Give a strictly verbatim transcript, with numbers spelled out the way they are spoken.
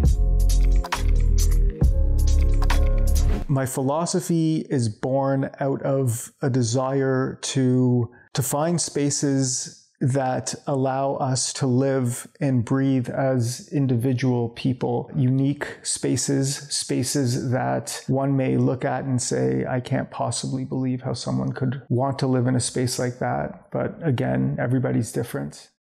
My philosophy is born out of a desire to, to find spaces that allow us to live and breathe as individual people. Unique spaces, spaces that one may look at and say, I can't possibly believe how someone could want to live in a space like that. But again, everybody's different.